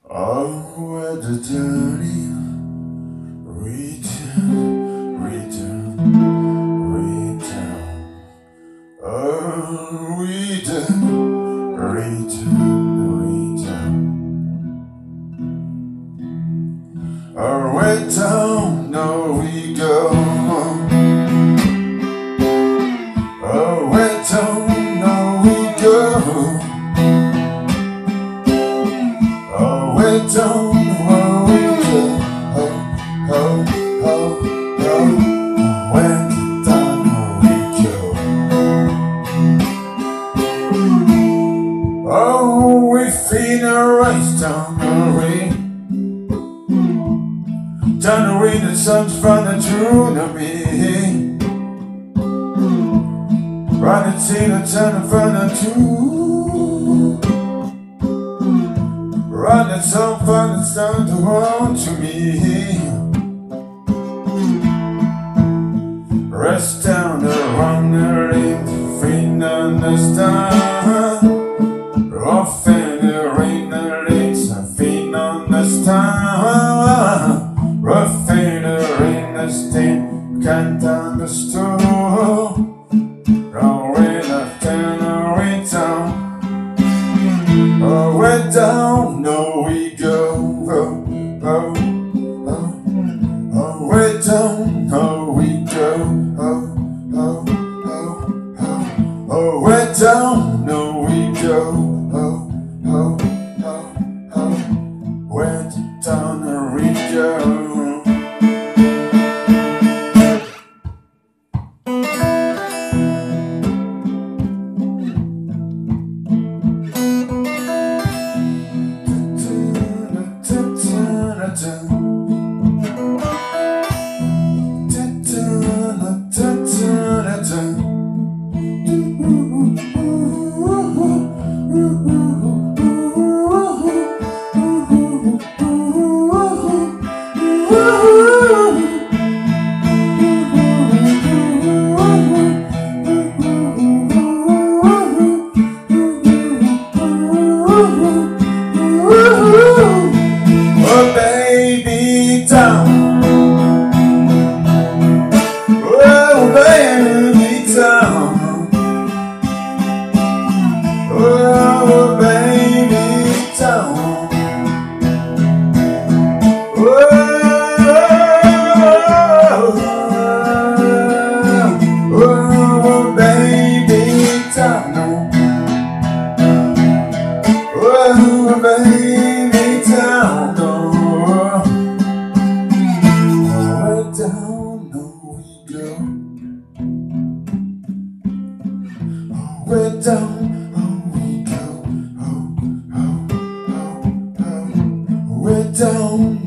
Oh, at the dirty return, oh, return. Oh, where down, no, we go. Oh, where down, no, we go. Oh, where down, no, we go. Oh, where down, no, we go. Oh, we feel a rise down the rain. Down the way the sun's running through to me. Running till the sun running through. Running so far it's starting to want to me. Rest down the wandering, feet on the star. Off in the rain, the lakes, feet on the star. Rough in the rain, the stain, can't understand. Oh, way left and oh, way down. Oh, way down, no, we go. Oh, way down, no, we go. Oh, way down, no, we go. Way down, no, we go. Oh, baby, down. Oh, baby, down. Oh, baby, down. Oh, baby, down. Oh, baby, down. Down, no, we go. We're down, oh, we go. We're down.